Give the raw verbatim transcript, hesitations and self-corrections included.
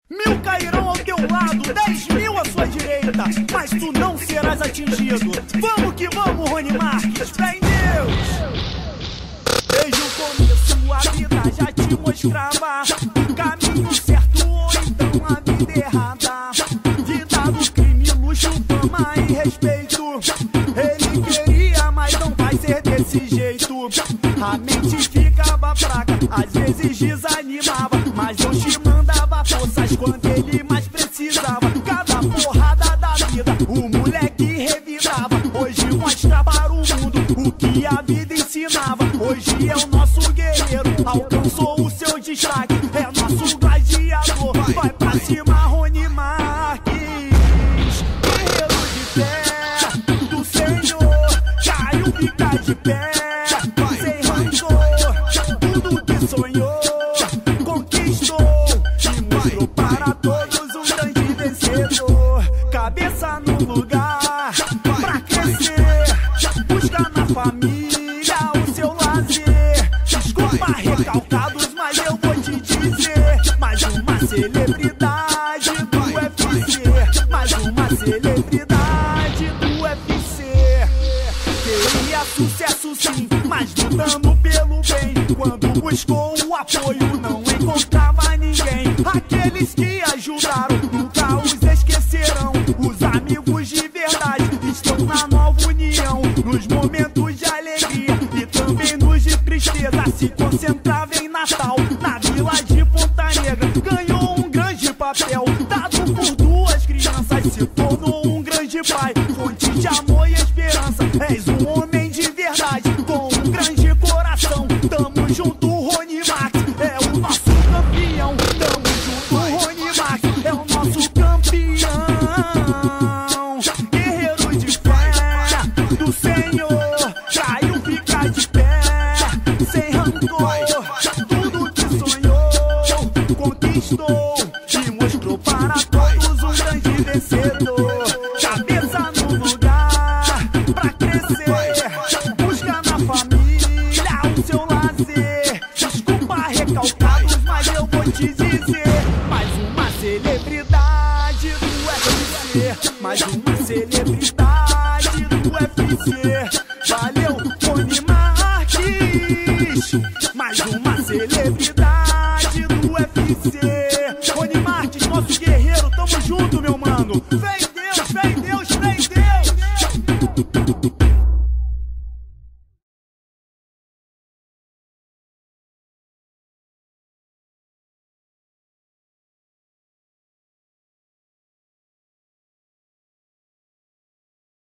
Mil cairão ao teu lado, dez mil à sua direita, mas tu não serás atingido. Vamos que vamos, Rony Marques, fé em Deus. Desde o começo a vida já te mostrava o caminho certo ou então a vida errada. Vida do crime, luxo, fama e respeito. Ele queria, mas não vai ser desse jeito. A mente ficava fraca, às vezes desanimava, mas Deus te mandava forças quando ele mais precisava. Cada porrada da vida o moleque revidava. Hoje mostra para o mundo o que a vida ensinava. Hoje é o nosso guerreiro, alcançou o seu destaque. É nosso gladiador, vai pra cima, Rony Marques. Guerreiro de fé do Senhor, caiu, fica de pé. Sem rancor, tudo que sonhou conquistou e mostrou para todos um grande vencedor. Cabeça no lugar pra crescer, busca na família o seu lazer. Desculpa recalcados, mas eu vou te dizer: mais uma celebridade do U F C, mais uma celebridade do U F C. Queria sucesso sim, mas lutando pelo bem. Quando buscou o apoio não encontrava ninguém. Aqueles que ajudaram nunca os esquecerão. Os amigos de verdade estão na nova união. Nos momentos de alegria e também nos de tristeza. Se concentrava em Natal, na vila de Ponta Negra. Ganhou um grande papel, dado por duas crianças. Se tornou um grande pai, fonte de amor e esperança. És um homem de verdade, com um grande coração. Tamo junto, Rony Marques, é o nosso campeão. Tamo junto, Rony Marques, é o nosso campeão. Guerreiro de fé do Senhor, caiu, fica de pé. Sem rancor, tudo que sonhou conquistou e mostrou para todos um grande vencedor. Cabeça no lugar pra crescer, busca na família o seu lazer. Desculpa recalcados, mas eu vou te dizer: mais uma celebridade do U F C, mais uma celebridade do U F C. Valeu, Rony Marques, mais uma celebridade do U F C. Rony Marques, nosso guerreiro, tamo junto, meu mano. Vem!